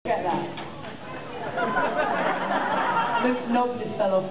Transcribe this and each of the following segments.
Get that. Luke's nope, this fellow.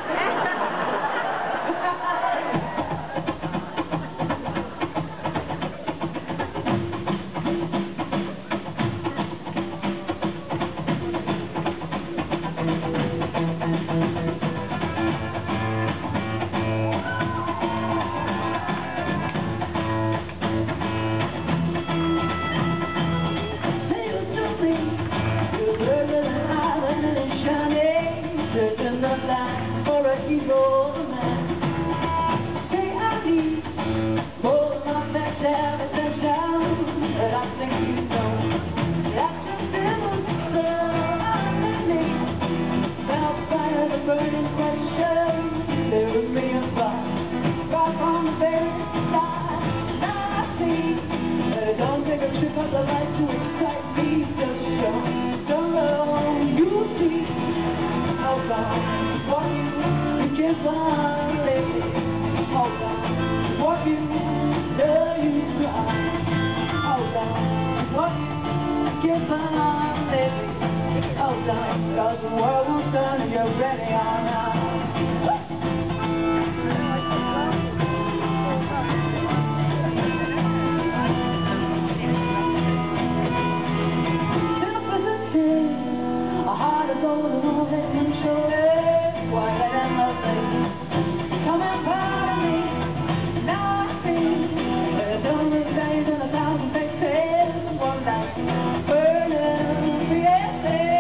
For a hero man, say I need more of my best attention, but I think you know that your feelings so underneath. Felt fire, the burning question, there was me apart, right on the very side. Now I see that it don't take a trick of the light to excite me. Just show you see how long. What you give on lately, hold on. What you know you cry, hold on. What you give on lately, hold on. 'Cause the world will turn and you're ready or not. Simplicity, a heart of gold and all that can show it. Quiet and lovely, coming part of me. Now I see there's only days and 1,000 faces. One light burning, yes,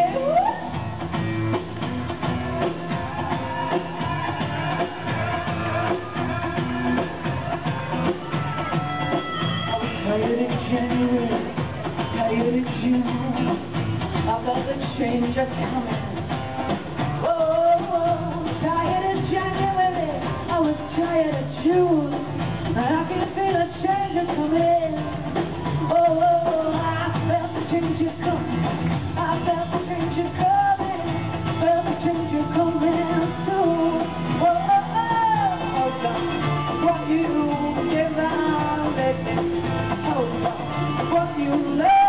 I was tired in January, tired in June. I felt the change that's coming. Tired of June, and I can feel a change is coming. Oh, I felt the change is coming. I felt the change is coming. Felt the change is coming soon. Hold on, what you give out lately. Hold on, what you love.